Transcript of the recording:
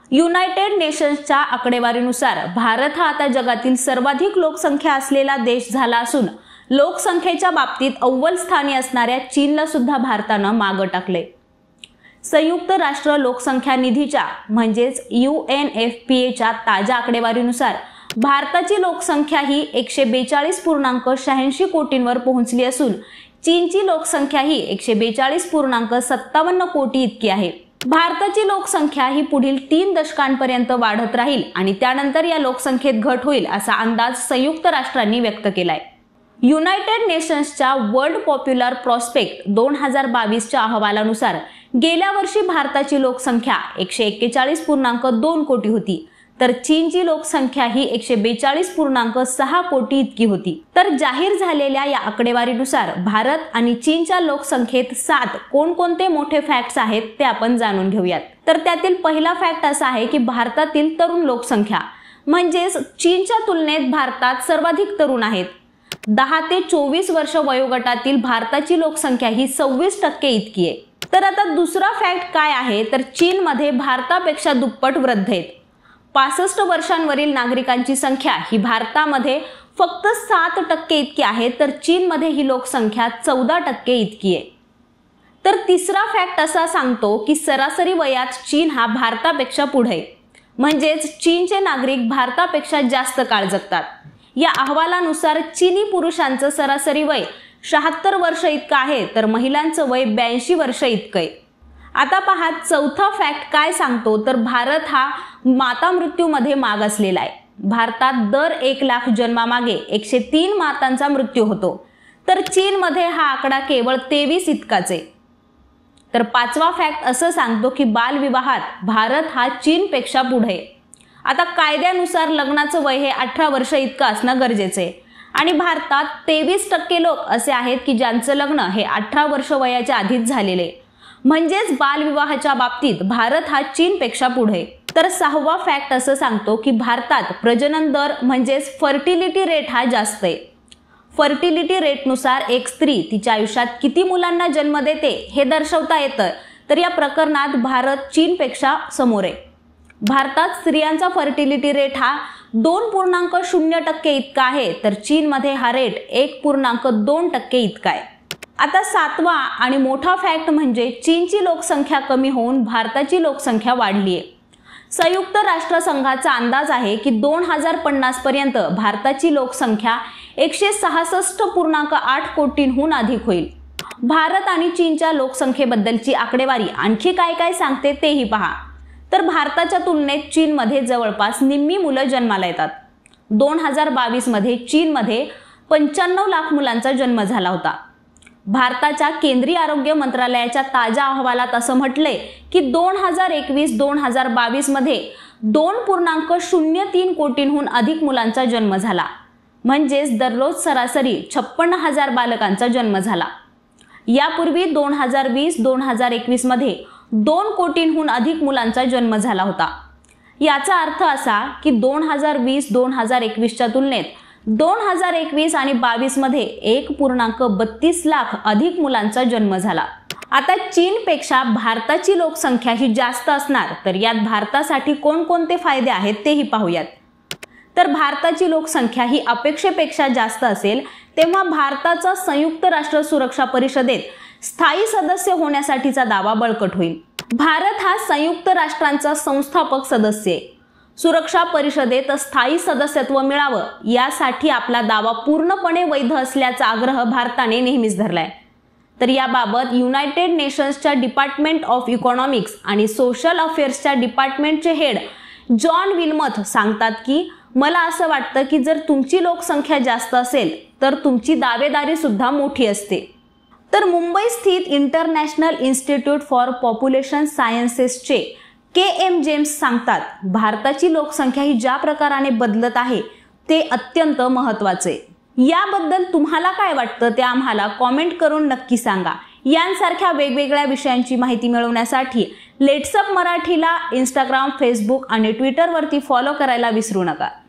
United नेशन्सच्या आकडेवारीनुसार भारत हा आता जगातील सर्वाधिक लोकसंख्या असलेला देश झाला असून लोकसंख्येच्या बाबतीत अव्वल स्थानी असणाऱ्या चीनला सुद्धा भारतानं मागे टाकले। संयुक्त राष्ट्र लोकसंख्या निधीच्या म्हणजेच UNFPAच्या ताज्या आकडेवारीनुसार भारताची लोकसंख्या ही 142.86 कोटींवर पोहोचली असून चीनची लोकसंख्या ही 142.57 कोटी इतकी आहे। भारताची लोकसंख्या ही पुढील 3 दशकांपर्यंत वाढत राहील आणि त्यानंतर या लोकसंख्येत घट होईल असा अंदाज संयुक्त राष्ट्रांनी व्यक्त केलाय। युनायटेड नेशन्सच्या वर्ल्ड पॉप्युलर प्रॉस्पेक्ट 2022च्या अहवालानुसार गेल्या वर्षी भारताची लोकसंख्या 141.2 कोटी होती, तर चीनची लोकसंख्या ही 142.6 कोटी इतकी होती। तर जाहीर झालेल्या या आकडेवारीनुसार भारत आणि चीनच्या लोकसंख्येत 7 कोणकोणते मोठे फॅक्ट्स आहेत ते आपण जाणून घेऊयात। तर त्यातील पहिला फॅक्ट असा आहे की भारतातील तरुण लोकसंख्या म्हणजेच चीनच्या तुलनेत भारतात सर्वाधिक तरुण आहेत। 10 ते 24 वर्ष वयोगटातील भारताची लोकसंख्या ही 26% इतकी आहे। तर आता दुसरा फॅक्ट काय आहे तर चीनमध्ये भारतापेक्षा दुप्पट वृद्ध आहेत। 65 वर्षांवरील नागरिकांची संख्या ही भारतामध्ये फक्त 7% इतकी आहे, तर चीनमध्ये ही लोकसंख्या 14% इतकी आहे। तर तिसरा फॅक्ट असा सांगतो की सरासरी वयात चीन हा भारतापेक्षा पुढे आहे, म्हणजेच चीनचे नागरिक भारतापेक्षा जास्त काळ जगतात। या अहवालानुसार चीनी पुरुषांचं सरासरी वय 76 वर्ष इतकं आहे, तर महिलांचं वय 82 वर्ष इतकं आहे। आता पहा चौथा फॅक्ट काय सांगतो तर भारत हा माता मृत्यूमध्ये मागासलेला आहे। भारतात दर 1 लाख जन्मामागे 103 मातांचा मृत्यू होतो, तर चीनमध्ये हा आकडा केवळ 23 इतकाच आहे। तर पाचवा फॅक्ट असं सांगतो की बालविवाहात भारत हा चीनपेक्षा पुढे आहे। आता कायद्यानुसार लग्नाचं वय हे 18 वर्ष इतकं असणं गरजेचं आहे आणि भारतात 23% लोक असे आहेत की ज्यांचं लग्न हे 18 वर्ष वयाच्या आधीच झालेले आहे, म्हणजेच बालविवाहाच्या बाबतीत भारत हा चीनपेक्षा पुढे। तर सहावा फॅक्ट असं सांगतो की भारतात प्रजनन दर म्हणजेच फर्टिलिटी रेट हा जास्त आहे। फर्टिलिटी रेटनुसार एक स्त्री तिच्या आयुष्यात किती मुलांना जन्म देते हे दर्शवता येतं, तर या प्रकरणात भारत चीनपेक्षा समोर आहे। भारतात स्त्रियांचा फर्टिलिटी रेट हा 2.0% इतका आहे, तर चीनमध्ये हा रेट 1.2% इतका आहे। आता सातवा आणि मोठा फॅक्ट म्हणजे चीनची लोकसंख्या कमी होऊन भारताची लोकसंख्या वाढली आहे। संयुक्त राष्ट्रसंघाचा अंदाज आहे की 2050 पर्यंत भारताची लोकसंख्या 166.8 कोटींहून अधिक होईल। भारत आणि चीनच्या लोकसंख्येबद्दलची आकडेवारी आणखी काय काय सांगते तेही पहा। तर भारताच्या तुलनेत चीनमध्ये जवळपास निम्मी मुलं जन्माला येतात। 2022 मध्ये चीनमध्ये 95 लाख मुलांचा जन्म झाला होता। भारताच्या केंद्रीय आरोग्य मंत्रालयाच्या ताज्या अहवालात असं म्हटलंय की 2021-2022 मध्ये 2.03 कोटींहून अधिक मुलांचा जन्म झाला, म्हणजेच दररोज सरासरी 56,000 बालकांचा जन्म झाला। यापूर्वी 2020-2021 मध्ये 2 कोटींहून अधिक मुलांचा जन्म झाला होता। याचा अर्थ असा की 2020-2021च्या तुलनेत 2021 आणि 22 मध्ये 1.32 लाख अधिक मुलांचा जन्म झाला। आता चीनपेक्षा भारताची लोकसंख्या ही जास्त असणार, तर यात भारतासाठी कोणकोणते फायदे आहेत तेही पाहूयात। तर भारताची लोकसंख्या ही अपेक्षेपेक्षा जास्त असेल तेव्हा भारताचा संयुक्त राष्ट्र सुरक्षा परिषदेत स्थायी सदस्य होण्यासाठीचा दावा बळकट होईल। भारत हा संयुक्त राष्ट्रांचा संस्थापक सदस्य आहे। सुरक्षा परिषदेत स्थायी सदस्यत्व मिळावं यासाठी आपला दावा पूर्णपणे वैध असल्याचा आग्रह भारताने नेहमीच धरलाय। तर याबाबत युनायटेड नेशन्सच्या डिपार्टमेंट ऑफ इकॉनॉमिक्स आणि सोशल अफेअर्सच्या डिपार्टमेंटचे हेड जॉन विल्मथ सांगतात की मला असं वाटतं की जर तुमची लोकसंख्या जास्त असेल तर तुमची दावेदारी सुद्धा मोठी असते। तर मुंबई स्थित इंटरनॅशनल इन्स्टिट्यूट फॉर पॉप्युलेशन सायन्सेसचे KM जेम्स सांगतात भारताची लोकसंख्या ही ज्या प्रकाराने बदलत आहे ते अत्यंत महत्त्वाचे। याबद्दल तुम्हाला काय वाटतं ते आम्हाला कॉमेंट करून नक्की सांगा। यांसारख्या वेगवेगळ्या विषयांची माहिती मिळवण्यासाठी लेट्सअप मराठीला इंस्टाग्राम, फेसबुक आणि ट्विटरवरती फॉलो करायला विसरू नका।